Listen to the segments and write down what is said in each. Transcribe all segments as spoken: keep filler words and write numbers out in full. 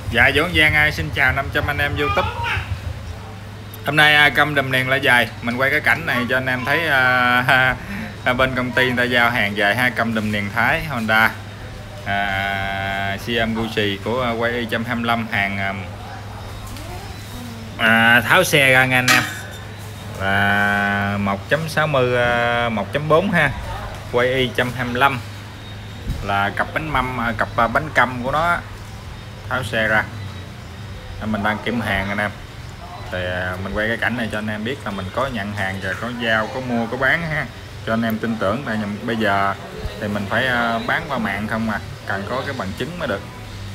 Dạ Dũng Giang xin chào năm trăm anh em YouTube. Hôm nay câm đùm niền lại dài, mình quay cái cảnh này cho anh em thấy. à, à, Bên công ty người ta giao hàng dài hai câm đùm niền Thái Honda à, Siam Gucci của quay y một hai lăm, hàng à, tháo xe ra nha anh em, là một chấm sáu mươi một chấm bốn ha, quay y một hai lăm, là cặp bánh mâm, cặp bánh căm của nó tháo xe ra. Mình đang kiểm hàng anh em, thì mình quay cái cảnh này cho anh em biết là mình có nhận hàng và có giao, có mua, có bán ha, cho anh em tin tưởng. Tại bây giờ thì mình phải bán qua mạng không mà cần có cái bằng chứng mới được.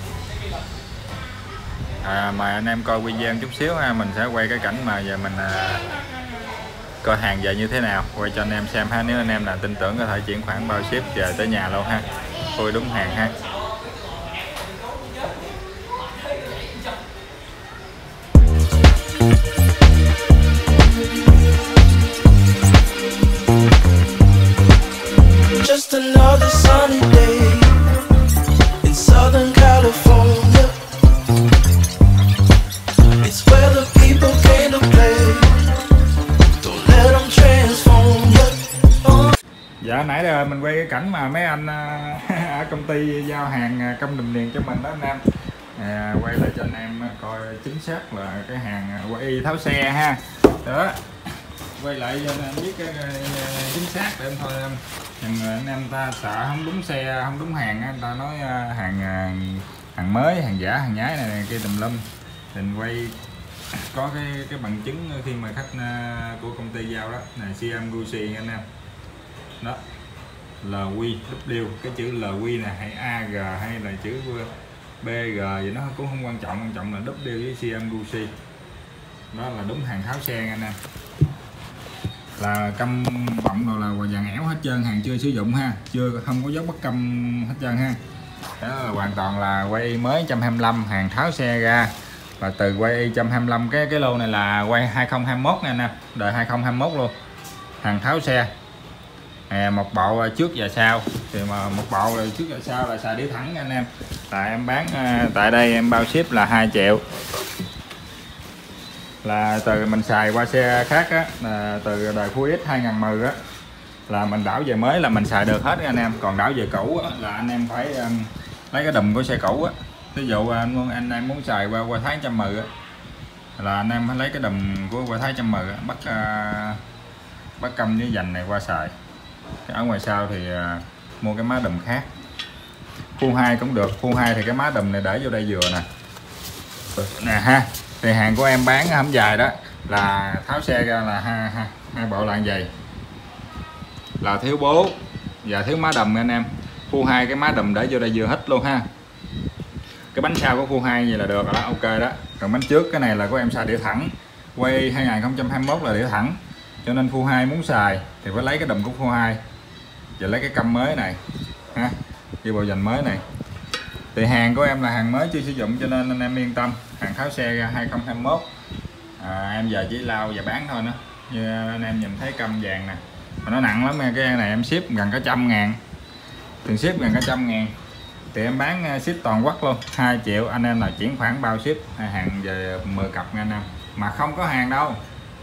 À, mà anh em coi video chút xíu ha, mình sẽ quay cái cảnh mà giờ mình à, coi hàng về như thế nào, quay cho anh em xem ha. Nếu anh em là tin tưởng có thể chuyển khoản bao ship về tới nhà luôn ha, tôi đúng hàng ha. Just another sunny day in Southern California. It's where the people came to play. Don't let them transform you. Dạ nãy giờ mình quay cái cảnh mà mấy anh ở công ty giao hàng câm đùm niền cho mình đó anh em. À, quay lại cho anh em coi chính xác là cái hàng quay y tháo xe ha. Đó, quay lại cho anh em biết cái chính xác để em thôi em. Anh em ta sợ không đúng xe, không đúng hàng, anh ta nói hàng hàng mới, hàng giả, hàng nhái này, này kia tùm lum. Mình quay có cái cái bằng chứng khi mà khách của công ty giao đó này, Siam Gucci anh em. Đó, lờ quy W, cái chữ lờ quy này hay a giê hay là chữ bê giê gì nó cũng không quan trọng, quan trọng là W với Siam Gucci. Đó là đúng hàng tháo xe anh em, là căm vọng rồi, là vàng ẻo hết trơn, hàng chưa sử dụng ha, chưa, không có dấu bất căm hết trơn ha. Đó là hoàn toàn là quay y mới một hai lăm, hàng tháo xe ra. Và từ quay y một hai lăm, cái cái lô này là quay hai không hai mốt nha anh em, đời hai không hai mốt luôn, hàng tháo xe. À, một bộ trước và sau, thì mà một bộ rồi trước và sau là xài đi thẳng nha anh em. Tại em bán tại đây em bao ship là hai triệu, là từ mình xài qua xe khác á, là từ đời Full X hai nghìn mười á, là mình đảo về mới là mình xài được hết anh em. Còn đảo về cũ á, là anh em phải um, lấy cái đùm của xe cũ á. Ví dụ anh anh em muốn xài qua qua Thái một trăm mười á, là anh em phải lấy cái đùm của qua Thái một trăm mười á, bắt uh, bắt câm với dành này qua xài. Cái ở ngoài sau thì uh, mua cái má đùm khác. Full hai cũng được, Full hai thì cái má đùm này để vô đây vừa nè nè ha. Thì hàng của em bán hổng dài đó, là tháo xe ra là hai, hai, hai bộ lạng giày, là thiếu bố và thiếu má đùm anh em. Full hai cái má đùm để vô đây vừa hết luôn ha. Cái bánh sau của Full hai vậy là được đó, ok đó. Còn bánh trước cái này là của em xài đĩa thẳng, quay hai không hai mốt là đĩa thẳng, cho nên Full hai muốn xài thì phải lấy cái đùm của Full hai và lấy cái căm mới này ha, đi bộ dành mới này. Thì hàng của em là hàng mới chưa sử dụng, cho nên anh em yên tâm, hàng tháo xe ra hai không hai mốt. À, em giờ chỉ lao và bán thôi đó. Như anh em nhìn thấy căm vàng nè, mà nó nặng lắm nha, cái này em ship gần cả trăm ngàn, tiền ship gần cả trăm ngàn, thì em bán ship toàn quốc luôn, hai triệu. Anh em là chuyển khoản bao ship, hàng về mười cặp nha anh em, mà không có hàng đâu.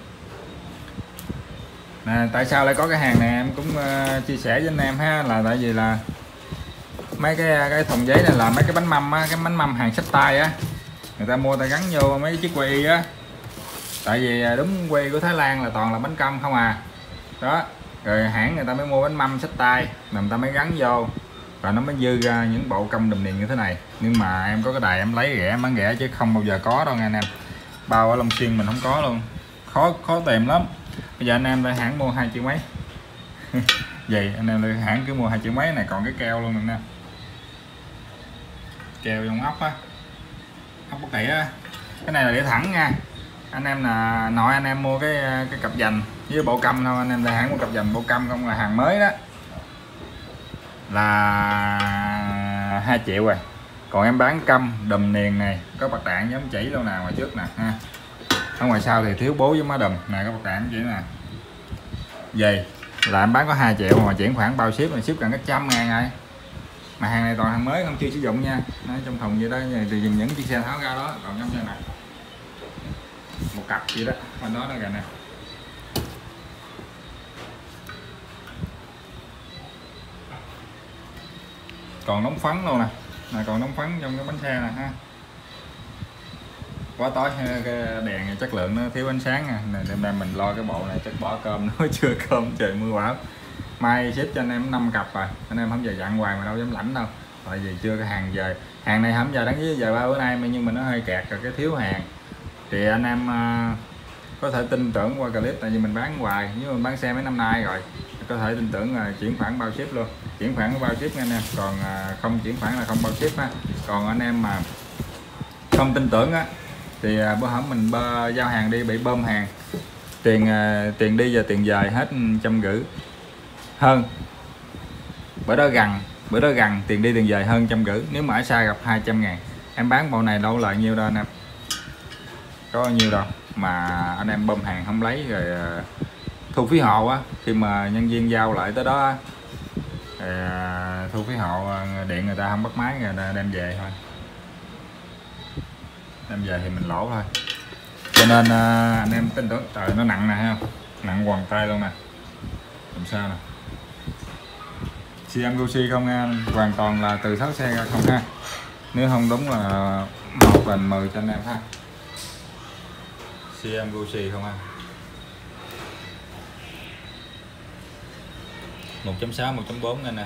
Nè, tại sao lại có cái hàng này em cũng uh, chia sẻ với anh em ha, là tại vì là mấy cái cái thùng giấy này là mấy cái bánh mâm á, cái bánh mâm hàng xách tay á, người ta mua ta gắn vô mấy chiếc quay y á. Tại vì đúng quay của Thái Lan là toàn là bánh căm không à. Đó, rồi hãng người ta mới mua bánh mâm xách tay, người ta mới gắn vô, và nó mới dư ra những bộ căm đùm niền như thế này. Nhưng mà em có cái đài em lấy rẻ, bán rẻ chứ không bao giờ có đâu nha anh em. Bao ở Long Xuyên mình không có luôn, khó khó tìm lắm. Bây giờ anh em lại hãng mua hai triệu mấy vậy anh em lại hãng cứ mua hai triệu mấy này, còn cái keo luôn nè, keo trong ốc á, ốc bất kỳ á. Cái này là để thẳng nha anh em, là nội anh em mua cái cái cặp dành với bộ căm thôi, anh em lại hãng mua cặp dành bộ căm không, là hàng mới đó, là hai triệu rồi. Còn em bán căm đùm niền này, có bạc đạn giống chỉ đâu nào ngoài trước nè ha. Ở ngoài sau thì thiếu bố với má đùm này, có bạc đạn chỉ nè. Vậy là em bán có hai triệu mà chuyển khoản bao ship, mà ship gần cái trăm ngàn rồi, mà hàng này toàn hàng mới không, chưa sử dụng nha. Nó trong thùng vậy đó, thì dùng những chiếc xe tháo ra đó. Còn trong đây này một cặp vậy đó, bên đó nó kìa nè. Còn nóng phấn luôn nè, này còn nóng phấn trong cái bánh xe nè ha. Quá tối cái đèn chất lượng nó thiếu ánh sáng nè, đêm nay mình lo cái bộ này chắc bỏ cơm nó chưa cơm, trời mưa bão. Mai ship cho anh em năm cặp rồi, anh em không giờ dặn hoài mà đâu dám lãnh đâu, tại vì chưa có hàng về. Hàng này không giờ đáng với giờ ba bữa nay mà nhưng mà nó hơi kẹt rồi, cái thiếu hàng thì anh em uh, có thể tin tưởng qua clip, tại vì mình bán hoài, nếu mình bán xe mấy năm nay rồi, có thể tin tưởng là chuyển khoản bao ship luôn, chuyển khoản bao ship nha anh em. Còn uh, không chuyển khoản là không bao ship ha. Còn anh em mà không tin tưởng á thì uh, bữa hổm mình bơ, giao hàng đi bị bơm hàng, tiền uh, tiền đi và tiền về hết trăm rưỡi hơn. Bữa đó gần bữa đó gần tiền đi tiền về hơn trăm rưỡi, nếu mà ở xa gặp hai trăm ngàn. Em bán bộ này đâu lợi nhiêu đâu anh em, có nhiêu đâu mà anh em bơm hàng không lấy rồi uh, thu phí hộ á, khi mà nhân viên giao lại tới đó thì, uh, thu phí hộ uh, điện người ta không bắt máy, người ta đem về thôi, đem về thì mình lỗ thôi. Cho nên uh, anh em tin tưởng. Trời nó nặng nè ha, nặng quằn tay luôn nè, làm sao nè. xê em Gucci không nha, hoàn toàn là từ sáu xe ra không ha, nếu không đúng là một lần mười cho anh em ha. xê em Gucci không ha, một chấm sáu, một chấm bốn anh nè.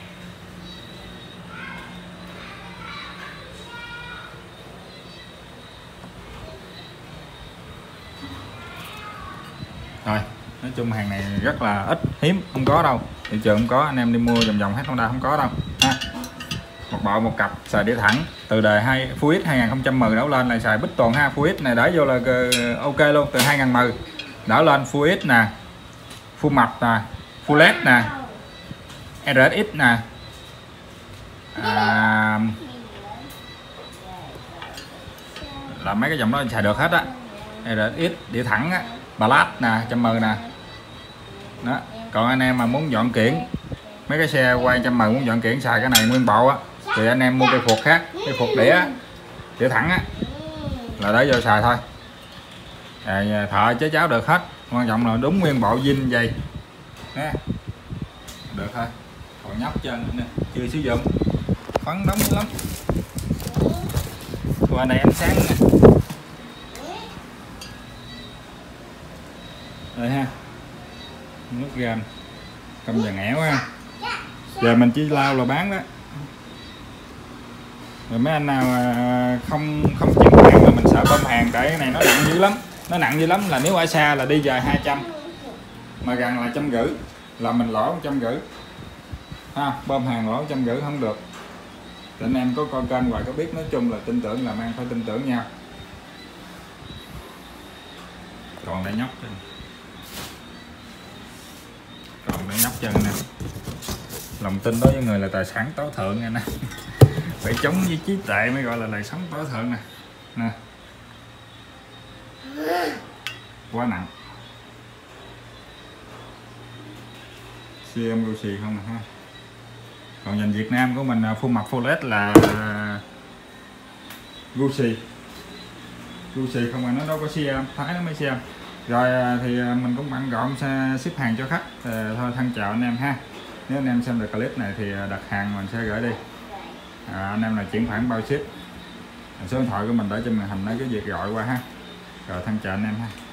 Rồi, nói chung hàng này rất là ít, hiếm, không có đâu, thị trường không có, anh em đi mua vòng vòng hết Honda không có đâu ha. Một bộ một cặp xài đĩa thẳng từ đời hai Full X hai không một không đảo lên là xài bích toàn ha. Full X này đỡ vô là ok luôn, từ hai không một không đảo lên Full X nè, Full mập nè, Full led nè, rờ ét ích nè, à, là mấy cái dòng đó xài được hết á. rờ ét ích đĩa thẳng á, Ballad nè, trăm mười nè đó. Còn anh em mà muốn dọn kiển mấy cái xe quay trăm mười, muốn dọn kiển xài cái này nguyên bộ á thì anh em mua cây phuộc khác, cây phuộc đĩa đĩa thẳng á là để vô xài thôi. À, thợ chế cháo được hết, quan trọng là đúng nguyên bộ zin vậy nè, được thôi. Còn nhóc chân nè, chưa sử dụng, phấn đóng lắm. Qua đây ánh sáng nè, đây ha, nước ram cầm vàng ẻo ha. Giờ mình chỉ lao là bán đó. Rồi mấy anh nào không không chịu hàng là mình sợ bơm hàng, tại cái này nó nặng dữ lắm, nó nặng dữ lắm, là nếu ở xa là đi về hai trăm, mà gần là trăm rưỡi, là mình lỗ một trăm rưỡi ha. Bơm hàng lỗ trăm rưỡi không được. Thì anh em có coi kênh hoài có biết, nói chung là tin tưởng làm ăn phải tin tưởng nhau. Còn đây nhóc trên, còn đây nhóc chân nè. Lòng tin đối với người là tài sản tối thượng nha nè. Phải chống với trí tuệ mới gọi là đời sống tối thượng nè. Nè, quá nặng. xê em Gucci không ha. Còn dành Việt Nam của mình full mặt full led là Gucci. Gucci không, mà nó đâu có xê em, Thái nó mới xê em. Rồi thì mình cũng bận gọn ship hàng cho khách. Thôi thân chào anh em ha. Nếu anh em xem được clip này thì đặt hàng mình sẽ gửi đi. À, anh em là chuyển khoản bao ship. Số điện thoại của mình để trên màn hình, nói cái việc gọi qua ha. Rồi thân chào anh em ha.